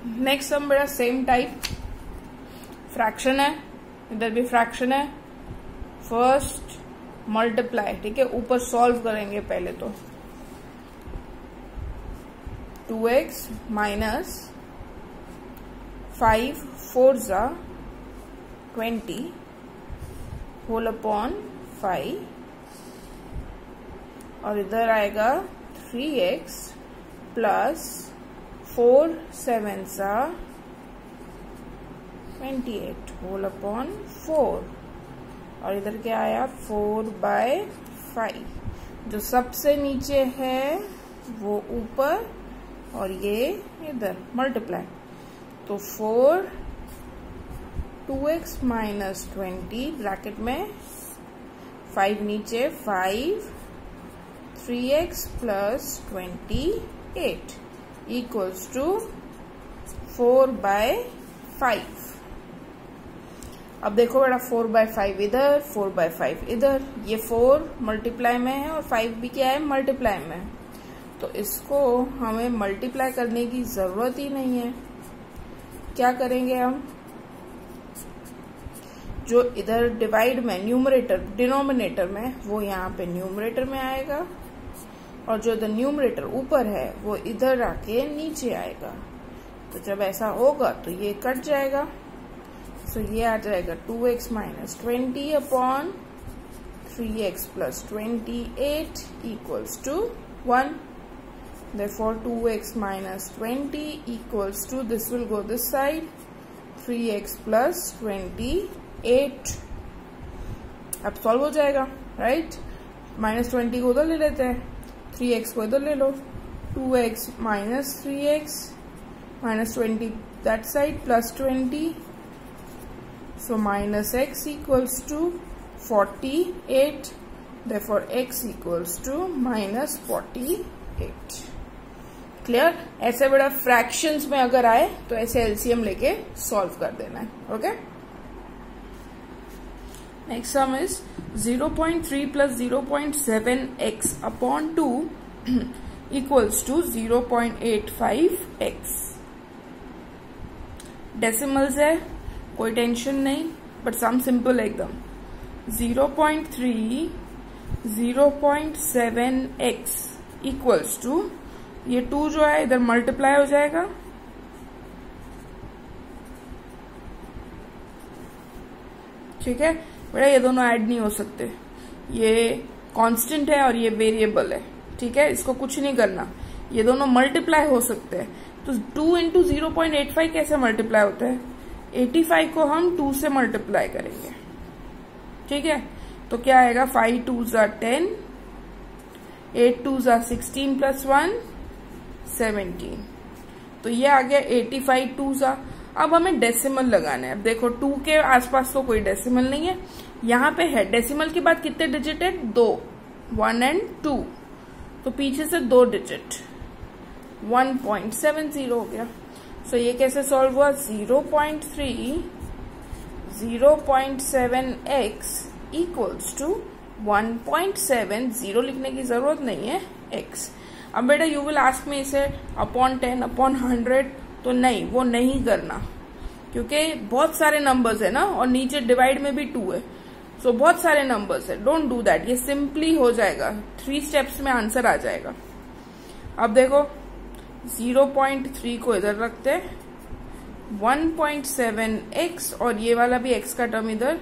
Next sum मेरा same type, fraction है, इधर भी फ्रैक्शन है। फर्स्ट मल्टीप्लाई, ठीक है, ऊपर सॉल्व करेंगे पहले तो। 2x माइनस 5 4 जा 20 होल अपॉन 5, और इधर आएगा 3x प्लस 4 7 जा 28 होल अपॉन 4, और इधर क्या आया 4/5। जो सबसे नीचे है वो ऊपर और ये इधर मल्टीप्लाई, तो 4 2x माइनस 20 ब्रैकेट में 5 नीचे 5 3x प्लस 28 इक्वल्स टू 4/5। अब देखो बेटा 4/5 इधर 4/5 इधर, ये 4 मल्टीप्लाई में है और 5 भी क्या है मल्टीप्लाई में है, तो इसको हमें मल्टीप्लाई करने की जरूरत ही नहीं है। क्या करेंगे हम, जो इधर डिवाइड में न्यूमरेटर डिनोमिनेटर में वो यहाँ पे न्यूमरेटर में आएगा, और जो इधर न्यूमरेटर ऊपर है वो इधर आके नीचे आएगा। तो जब ऐसा होगा तो ये कट जाएगा, तो ये आ जाएगा 2x minus 20 upon 3x plus 28 equals to 1। Therefore 2x minus 20 equals to, this will go this side, 3x plus 28। अब सॉल्व हो जाएगा, राइट। -20 को उधर ले लेते हैं, 3x को इधर ले लो, 2x minus 3x minus 20 that side plus 20, so minus x equals to 48। Therefore x equals to minus 48। Clear. ऐसे बड़ा फ्रैक्शंस में अगर आए तो ऐसे एलसीएम लेके सॉल्व कर देना है, okay. Next sum is 0.3 plus 0.7x upon 2 equals to 0.85x। Decimals है, कोई टेंशन नहीं, बट सम सिंपल एकदम। 0.3 0.7x इक्वल्स टू, ये 2 जो है इधर मल्टीप्लाई हो जाएगा, ठीक है बेटा। ये दोनों ऐड नहीं हो सकते, ये कांस्टेंट है और ये वेरिएबल है, ठीक है, इसको कुछ नहीं करना। ये दोनों मल्टीप्लाई हो सकते हैं, तो 2 इंटू 0.85 कैसे मल्टीप्लाई होता है, 85 को हम 2 से मल्टीप्लाई करेंगे, ठीक है। तो क्या आएगा 5 2 जा 10, 8 2 जा 16 प्लस 1 17, तो ये आ गया 85 2 जा। अब हमें डेसिमल लगाना है। अब देखो 2 के आसपास तो कोई डेसिमल नहीं है, यहाँ पे है। डेसिमल के बाद कितने डिजिट है, 2, 1 and 2, तो पीछे से 2 डिजिट 1.70 हो गया। सो ये कैसे सॉल्व हुआ, 0.3 0.7x इक्वल्स टू 1.70, लिखने की जरूरत नहीं है x। अब बेटा यू विल आस्क में इसे अपॉन 10 अपॉन 100, तो नहीं, वो नहीं करना, क्योंकि बहुत सारे नंबर्स है ना, और नीचे डिवाइड में भी 2 है, सो बहुत सारे नंबर्स है। डोंट डू दैट, ये सिंपली हो जाएगा, 3 स्टेप्स में आंसर आ जाएगा। अब देखो 0.3 को इधर रखते हैं, 1.7x और ये वाला भी x का टर्म इधर,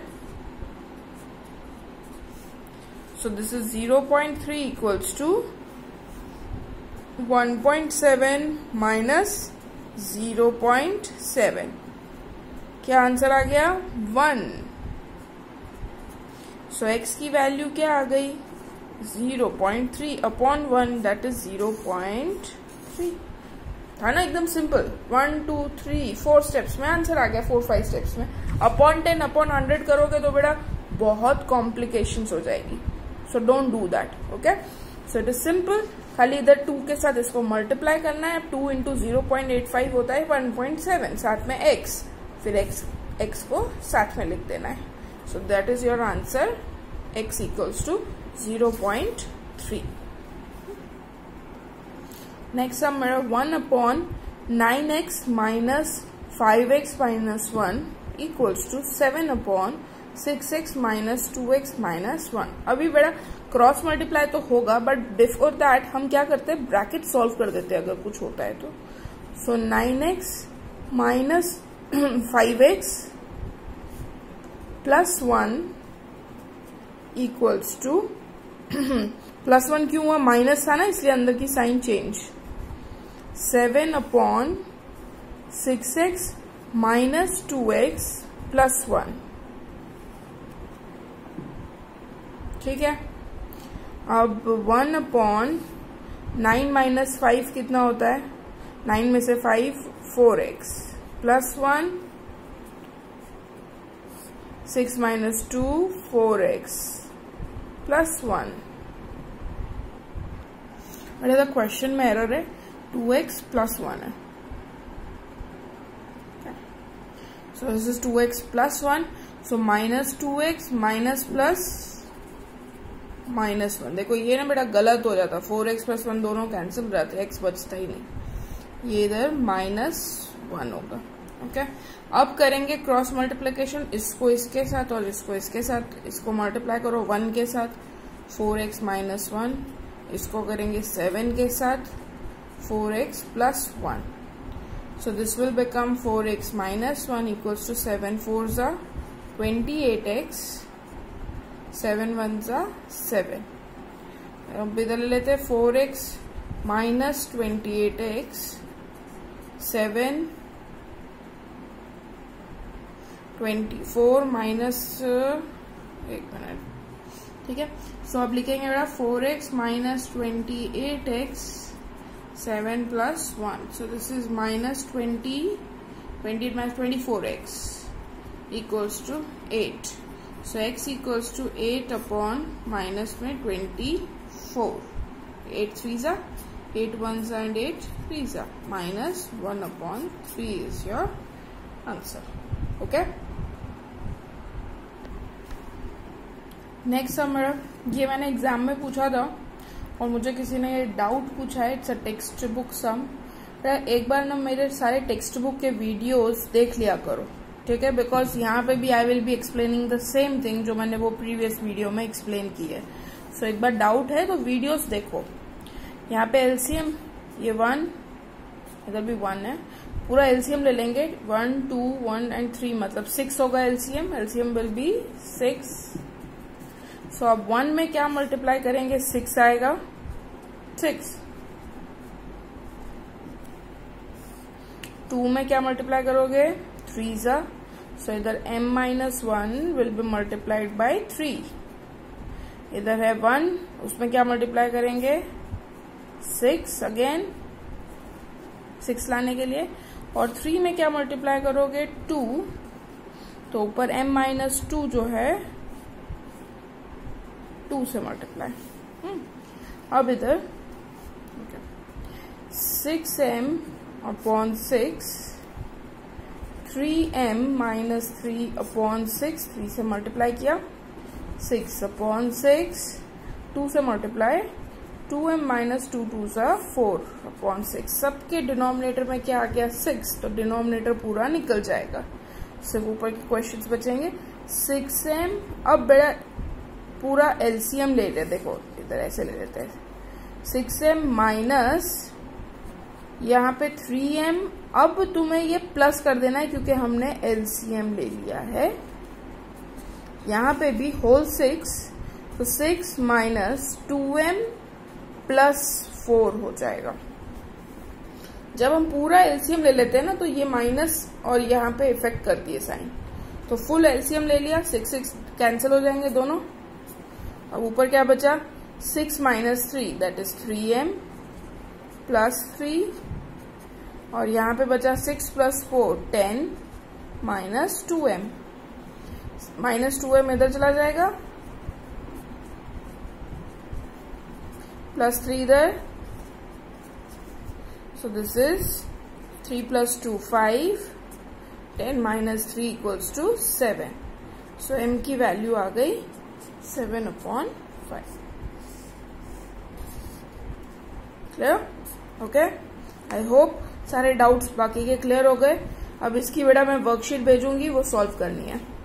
so this is 0.3 equals to 1.7 minus 0.7, क्या आंसर आ गया 1। सो x की वैल्यू क्या आ गई 0.3 अपॉन 1, दैट इज 0.3। था ना एकदम सिंपल, 1 2 3 4 स्टेप्स में आंसर आ गया, 4 5 स्टेप्स में। अपॉन 10 अपॉन 100 करोगे तो बेटा बहुत कॉम्प्लिकेशंस हो जाएगी, so don't do that, okay. So it is simple, खाली इधर 2 के साथ इसको मल्टीप्लाई करना है। 2 इंटू 0.85 होता है 1.7, साथ में x, फिर x को साथ में लिख देना है। So that is your answer, x equals to 0.3। Next sum मेरा 1 upon 9x minus 5x minus 1 equals to 7 upon 6x minus 2x minus 1। अभी बेटा क्रॉस मल्टीप्लाई तो होगा, बट बिफोर दैट हम क्या करते हैं, ब्रैकेट सॉल्व कर देते हैं अगर कुछ होता है तो। So 9x minus 5x plus 1 equals to plus 1 क्यों हुआ, माइनस था ना इसलिए अंदर की sign change, 7 upon 6x minus 2x plus 1। ठीक है, अब 1 अपॉन 9 माइनस 5 कितना होता है, 9 में से 5 4x plus 1, 6 minus 2 4x plus 1। मेरा क्वेश्चन में एरर है, 2x प्लस 1 है। So this is 2x plus 1, so minus 2x minus plus minus 1। देखो ये ना बेटा गलत हो जाता, 4x प्लस 1 दोनों कैंसिल हो जाते, x बचता ही नहीं, ये इधर माइनस 1 होगा। ओके, अब करेंगे क्रॉस मल्टीप्लिकेशन, इसको इसके साथ और इसको इसके साथ, इसको मल्टीप्लाई करो 1 के साथ 4x माइनस 1, इसको करेंगे 7 के साथ 4x plus 1। So this will become 4x minus 1 equals to 7 4 जा 28x, 7 1 जा 7। अब इधर ले लेते हैं 4x माइनस 28x, 7 24 माइनस, एक मिनट, ठीक है। सो अब लिखेंगे बेटा 4x minus 28x 7 plus 1। So this is minus 28 minus 24x equals to 8। So x equals to 8 अपॉन माइनस में 24, 8 3 जा 8 1 एंड 8 3 जा minus 1 upon 3 is your answer. Okay, next sum मेरा, ये मैंने एग्जाम में पूछा था और मुझे किसी ने ये डाउट पूछा है, it's a text book sum. एक बार ना मेरे सारे टेक्स्ट बुक के वीडियोस देख लिया करो, ठीक है, बिकॉज यहाँ पे भी I will be explaining the same thing जो मैंने वो प्रीवियस वीडियो में एक्सप्लेन की है। सो एक बार डाउट है तो वीडियोस देखो। यहाँ पे एलसीएम ये 1, इधर भी 1 है, पूरा एलसीएम ले लेंगे 1 2 1 एंड 3 मतलब 6 होगा एलसीएम, एलसीएम विल बी 6। सो अब 1 में क्या मल्टीप्लाई करेंगे, 6 आएगा 6। 2 में क्या मल्टीप्लाई करोगे, 3 जा, सो इधर m minus 1 will be multiplied by 3। इधर है 1, उसमें क्या मल्टीप्लाई करेंगे 6 अगेन, 6 लाने के लिए, और 3 में क्या मल्टीप्लाई करोगे 2, तो ऊपर m माइनस 2 जो है 2 से मल्टीप्लाई। अब इधर 6m upon 6, 3m minus 3 upon 6, 3 से मल्टीप्लाई किया, 6 अपॉन 6, 2 से मल्टीप्लाई, 2m माइनस 2 2 सा 4 अपॉन 6। सबके डिनोमिनेटर में क्या आ गया 6, तो डिनोमिनेटर पूरा निकल जाएगा, सिर्फ ऊपर के क्वेश्चंस बचेंगे। 6m, अब बड़ा पूरा एलसीएम ले लेते, देखो इधर ऐसे ले लेते हैं, 6m माइनस यहाँ पे 3m, अब तुम्हें ये प्लस कर देना है क्योंकि हमने एलसीएम ले लिया है। यहाँ पे भी होल 6, तो 6 माइनस 2m प्लस 4 हो जाएगा। जब हम पूरा एलसीएम ले लेते हैं ना तो ये माइनस और यहाँ पे इफेक्ट करती है साइन, तो फुल एलसीएम ले लिया, 6 6 कैंसिल हो जाएंगे दोनों। अब ऊपर क्या बचा, 6 minus 3 that is 3m plus 3, और यहाँ पे बचा 6 plus 4 10 minus 2m, minus 2m इधर चला जाएगा, प्लस 3 इधर, so this is 3 plus 2 5, 10 minus 3 equals to 7। So m की वैल्यू आ गई 7/5। क्लियर? ओके, आई होप सारे डाउट्स बाकी के क्लियर हो गए। अब इसकी बेटा मैं वर्कशीट भेजूंगी, वो सॉल्व करनी है।